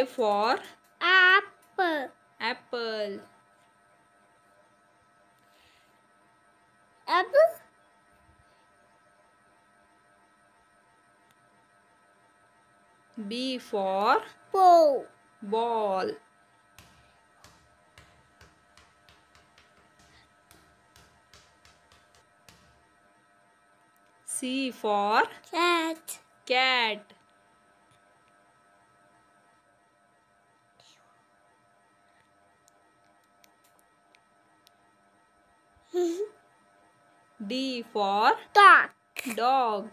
A for apple. apple. Apple. B for Ball. ball. C for Cat. cat. D for Dog. dog.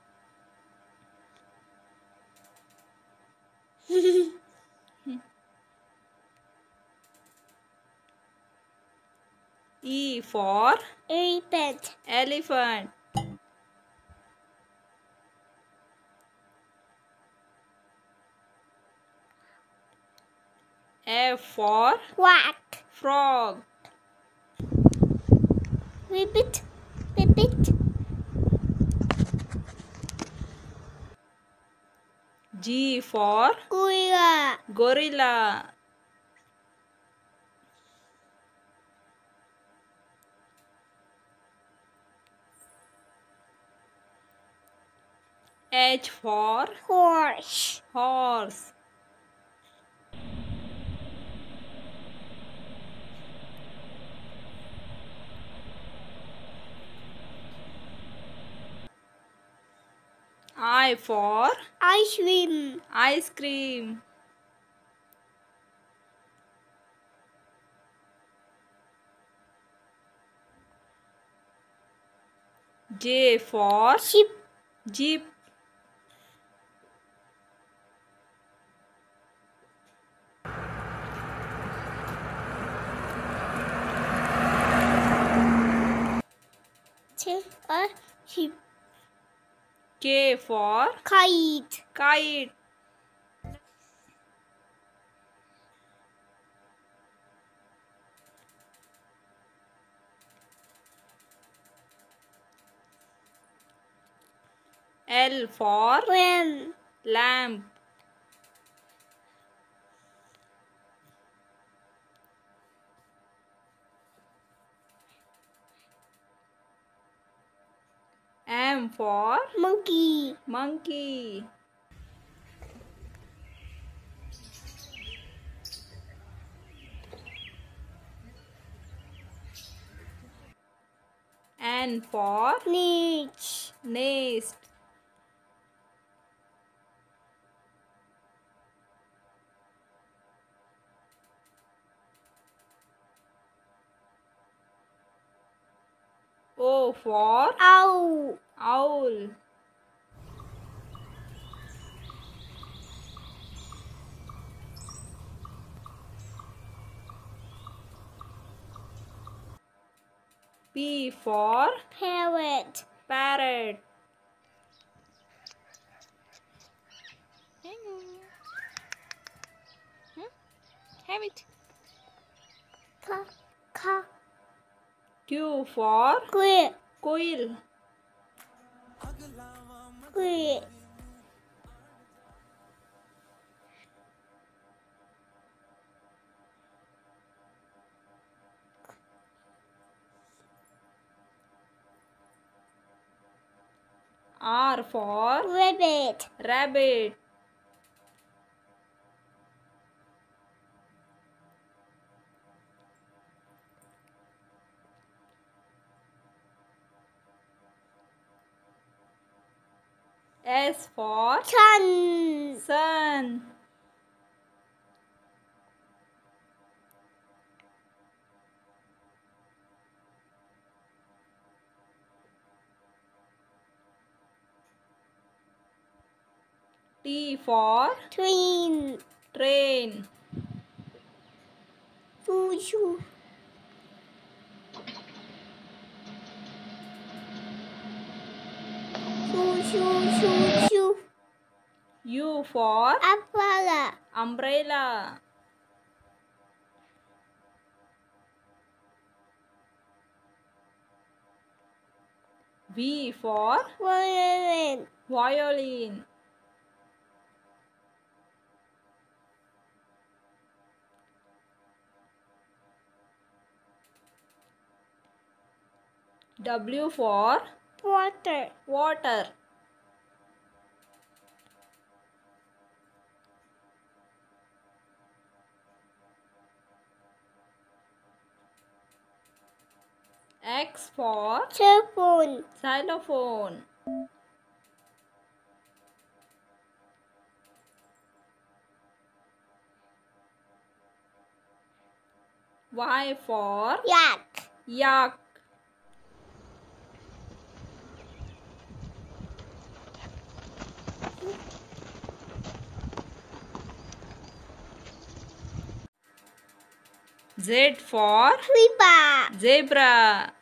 E for Elephant. elephant. F for Quack. frog. Repeat. Repeat. G for Gorilla. gorilla. H for Horse. horse. I for Ice cream. ice cream. J for Sheep. jeep. Sheep. K for Kite. kite. L for Ram. lamp. M for Monkey. monkey. N for Niche. nest. O for Owl. owl. P for Parrot. parrot. Have it. Ka. Ka. Q for Quail. quail. Quail. R for Rabbit. rabbit. S for Sun. sun. T for Train. train. Shoo shoo. Shoo shoo shoo shoo. U for Umbrella. umbrella. V for Violin. violin. W for water, water. X for telephone, xylophone. Y for yak, yak. Z for zebra, zebra.